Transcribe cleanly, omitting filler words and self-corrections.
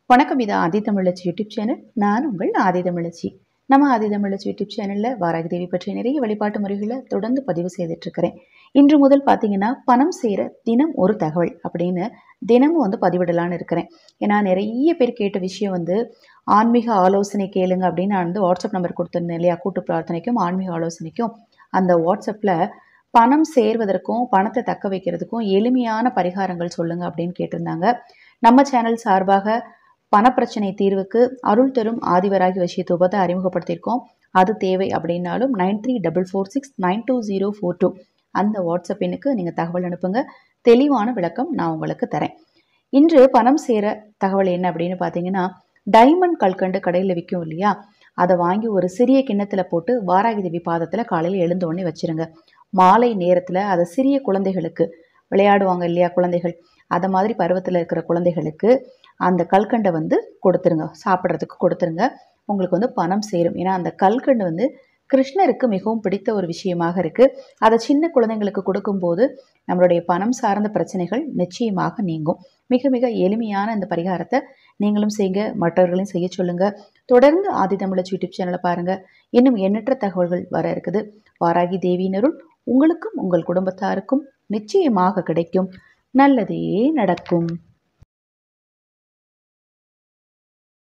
வணக்கம். இது ஆதிதமிழச்சி YouTube channel. நான் உங்கள் ஆதிதமிழச்சி. நம்ம ஆதிதமிழச்சி யூடியூப் சேனலில் வாராகி தேவி பற்றிய நிறைய வழிபாட்டு முறைகளை தொடர்ந்து பதிவு செய்துட்டு இருக்கிறேன். இன்று முதல் பார்த்தீங்கன்னா, பணம் சேர தினம் ஒரு தகவல் அப்படின்னு தினமும் பதிவிடலான்னு இருக்கிறேன். ஏன்னா நிறைய பேர் கேட்ட விஷயம் ஆன்மீக ஆலோசனை கேளுங்க அப்படின்னு நான் வாட்ஸ்அப் நம்பர் கொடுத்துருந்தேன் இல்லையா? கூட்டு பிரார்த்தனைக்கும் ஆன்மீக ஆலோசனைக்கும் அந்த வாட்ஸ்அப்பில் பணம் சேர்வதற்கும் பணத்தை தக்க வைக்கிறதுக்கும் எளிமையான பரிகாரங்கள் சொல்லுங்க அப்படின்னு கேட்டிருந்தாங்க. நம்ம சேனல் சார்பாக பணப்பிரச்சனை தீர்வுக்கு அருள் தரும் ஆதிவராகி வசிய தூபத்தை அறிமுகப்படுத்தியிருக்கோம். அது தேவை அப்படின்னாலும் 9344692042 அந்த வாட்ஸ்அப் எண்ணுக்கு நீங்கள் தகவல் அனுப்புங்க. தெளிவான விளக்கம் நான் உங்களுக்கு தரேன். இன்று பணம் சேர தகவல் என்ன அப்படின்னு பார்த்தீங்கன்னா, டைமண்ட் கல்கண்டு கடையில் விற்கும் இல்லையா? அதை வாங்கி ஒரு சிறிய கிண்ணத்தில் போட்டு வாராகி தேவி பாதத்தில் காலையில் எழுந்தோடனே வச்சுருங்க. மாலை நேரத்தில் அதை சிறிய குழந்தைகளுக்கு விளையாடுவாங்க இல்லையா குழந்தைகள், அதை மாதிரி பருவத்தில் இருக்கிற குழந்தைகளுக்கு அந்த கல்கண்டை கொடுத்துருங்க, சாப்பிட்றதுக்கு கொடுத்துருங்க. உங்களுக்கு பணம் சேரும். ஏன்னா அந்த கல்கண்டு கிருஷ்ணருக்கு மிகவும் பிடித்த ஒரு விஷயமாக இருக்குது. அதை சின்ன குழந்தைங்களுக்கு கொடுக்கும்போது நம்மளுடைய பணம் சார்ந்த பிரச்சனைகள் நிச்சயமாக நீங்கும். மிக மிக எளிமையான இந்த பரிகாரத்தை நீங்களும் செய்யுங்க, மற்றவர்களையும் செய்ய சொல்லுங்க. தொடர்ந்து ஆதிதமிழச்சி யூடியூப் சேனலை பாருங்கள். இன்னும் எண்ணற்ற தகவல்கள் வர இருக்குது. வாராகி தேவியினருள் உங்களுக்கும் உங்கள் குடும்பத்தாருக்கும் நிச்சயமாக கிடைக்கும். நல்லதே நடக்கும்.